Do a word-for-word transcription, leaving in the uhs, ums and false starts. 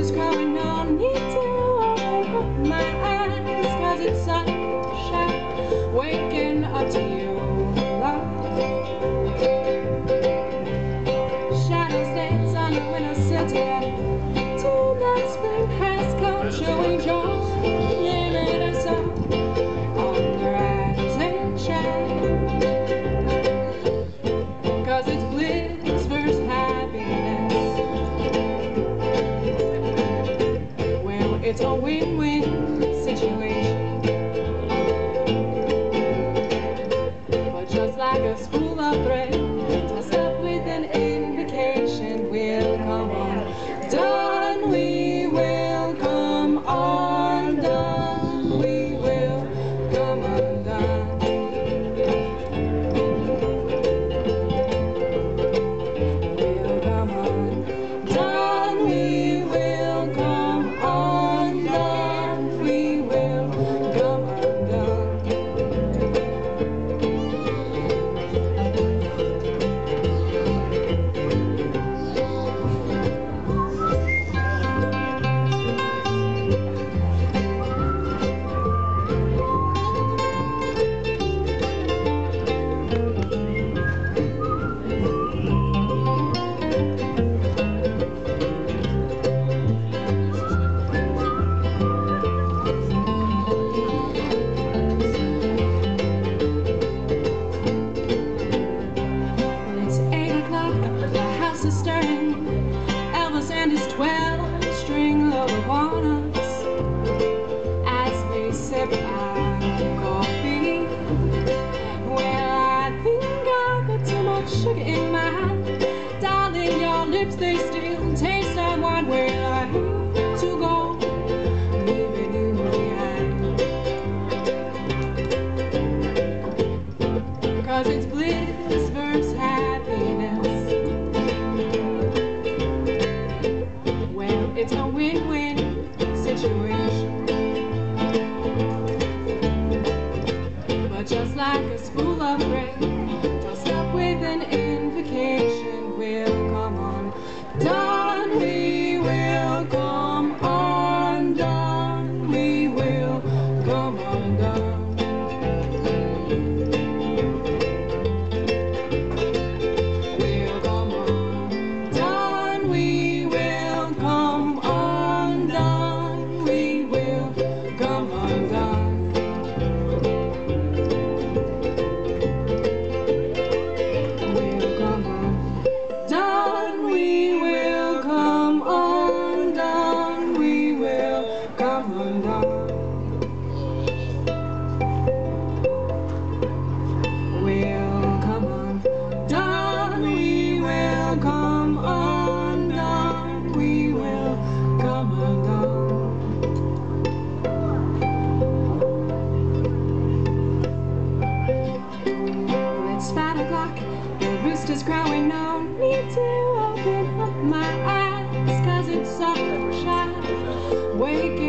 rooster's crowing, no need to open up my eyes, 'cause it's sunshine waking up to you, love. Shadows dance on the windowsill today, tonight spring has come, showing joy in it so on the rising shine, 'cause it's bliss versus happiness. Well, it's a win-win situation, but just like a spool of thread tossed up with an invocation, we'll come undone, we will come undone, we will come undone. We'll come undone, we will come undone, we will come undone. twelve-string love upon us as they sip our coffee. Well, I think I've got too much sugar in my hand, darling. Your lips, they still taste like wine. Well, I hate to go leaving you behind, 'cause it's bliss versus happiness. It's a win-win situation, but just like a spool of thread tossed up with an invocation, we'll come undone, we will come undone, we will come undone. We'll come undone, we will come undone, we will come undone. We'll come undone, we will come undone, we will come undone. We'll come undone, we will come undone, we will come undone. Well, it's five o'clock, the rooster's crowing, no need to open up my eyes, 'cause it's sunshine waking